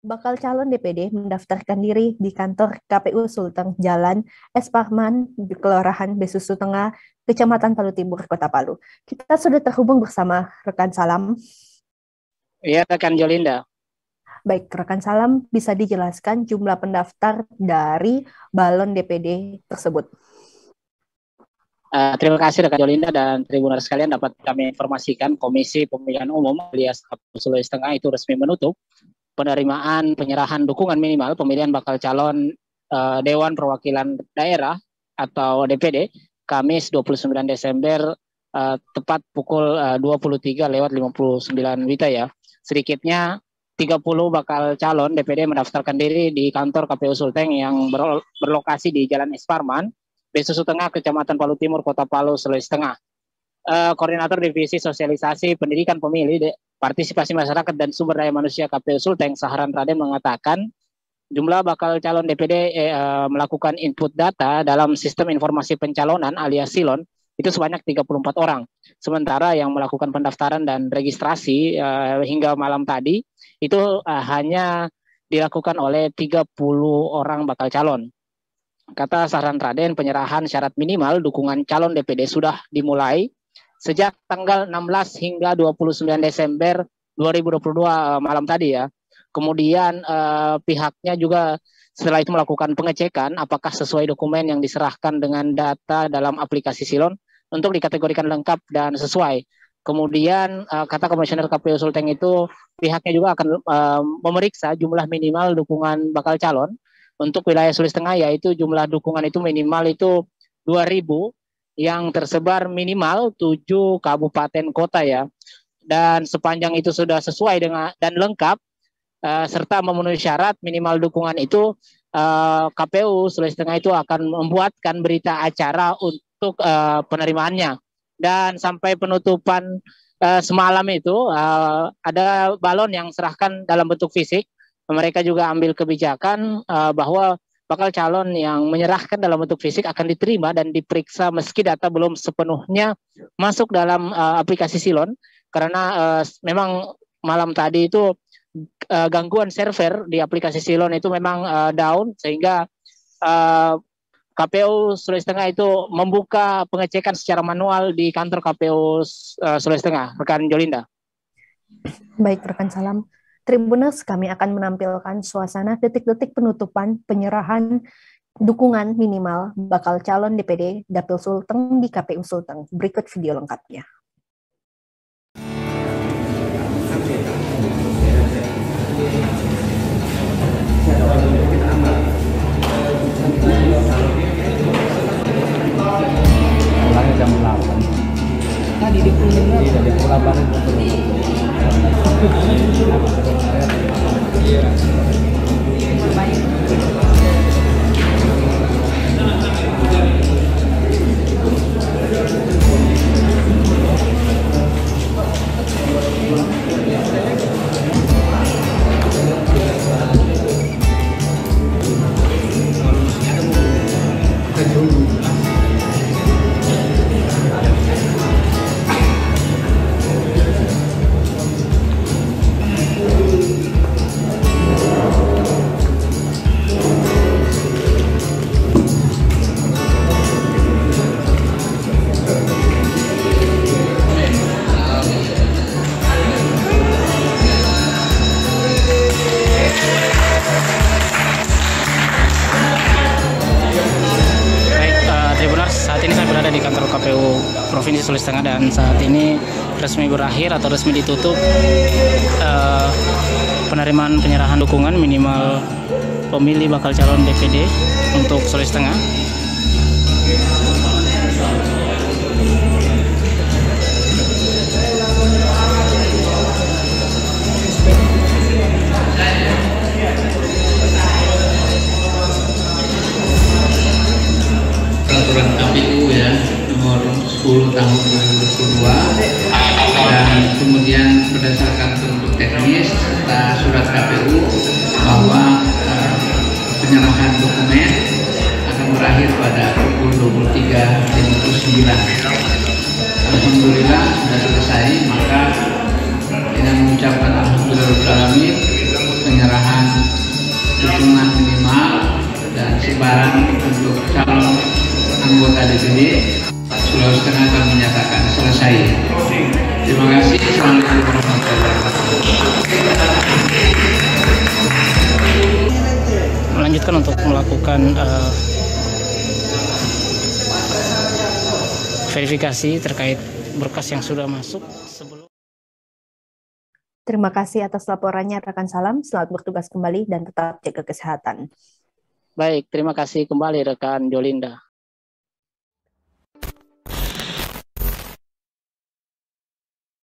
Bakal calon DPD mendaftarkan diri di kantor KPU Sulteng Jalan S. Parman di Kelurahan Besusu Tengah, Kecamatan Palu Timur, Kota Palu. Kita sudah terhubung bersama rekan Salam. Iya, rekan Jolinda. Baik, rekan Salam, bisa dijelaskan jumlah pendaftar dari balon DPD tersebut? Terima kasih rekan Jolinda dan tribuner sekalian, dapat kami informasikan Komisi Pemilihan Umum alias KPU Sulawesi Tengah itu resmi menutup penerimaan penyerahan dukungan minimal pemilihan bakal calon Dewan Perwakilan Daerah atau DPD Kamis 29 Desember tepat pukul 23:59 WITA ya. Sedikitnya 30 bakal calon DPD mendaftarkan diri di kantor KPU Sulteng yang berlokasi di Jalan Es Parman, Besusu Tengah, Kecamatan Palu Timur, Kota Palu, Sulawesi Tengah. Koordinator Divisi Sosialisasi Pendidikan Pemilih, Partisipasi Masyarakat dan Sumber Daya Manusia KPU Sulteng, Saharan Raden, mengatakan jumlah bakal calon DPD melakukan input data dalam sistem informasi pencalonan alias SILON itu sebanyak 34 orang. Sementara yang melakukan pendaftaran dan registrasi hingga malam tadi itu hanya dilakukan oleh 30 orang bakal calon. Kata Saharan Raden, penyerahan syarat minimal dukungan calon DPD sudah dimulai sejak tanggal 16 hingga 29 Desember 2022 malam tadi ya. Kemudian pihaknya juga setelah itu melakukan pengecekan apakah sesuai dokumen yang diserahkan dengan data dalam aplikasi Silon untuk dikategorikan lengkap dan sesuai. Kemudian kata Komisioner KPU Sulteng itu pihaknya juga akan memeriksa jumlah minimal dukungan bakal calon untuk wilayah Sulawesi Tengah, yaitu jumlah dukungan itu minimal itu 2.000 yang tersebar minimal 7 kabupaten kota ya. Dan sepanjang itu sudah sesuai dengan dan lengkap serta memenuhi syarat minimal dukungan itu, KPU Sulawesi Tengah itu akan membuatkan berita acara untuk penerimaannya. Dan sampai penutupan semalam itu ada balon yang serahkan dalam bentuk fisik. Mereka juga ambil kebijakan bahwa bakal calon yang menyerahkan dalam bentuk fisik akan diterima dan diperiksa meski data belum sepenuhnya masuk dalam aplikasi Silon, karena memang malam tadi itu gangguan server di aplikasi Silon itu memang down, sehingga KPU Sulawesi Tengah itu membuka pengecekan secara manual di kantor KPU Sulawesi Tengah. Rekan Jolinda. Baik, rekan Salam. Tribuners, kami akan menampilkan suasana detik-detik penutupan penyerahan dukungan minimal bakal calon DPD Dapil Sulteng di KPU Sulteng. Berikut video lengkapnya. Jam 8. Tadi di Pulau Baru. Di kantor KPU Provinsi Sulawesi Tengah, dan saat ini resmi berakhir atau resmi ditutup penerimaan penyerahan dukungan minimal pemilih bakal calon DPD untuk Sulawesi Tengah. Peraturan KPU ya nomor 10 tahun 2022, dan kemudian berdasarkan bentuk teknis serta surat KPU bahwa penyerahan dokumen akan berakhir pada pukul 23:59. Alhamdulillah sudah selesai, maka dengan mengucapkan alhamdulillah penyerahan barang untuk calon anggota DPD Sulawesi Tengah kami nyatakan selesai. Terima kasih. Assalamualaikum warahmatullahi wabarakatuh. Melanjutkan untuk melakukan verifikasi terkait berkas yang sudah masuk sebelum. Terima kasih atas laporannya rekan Salam. Selamat bertugas kembali dan tetap jaga kesehatan. Baik, terima kasih kembali rekan Jolinda.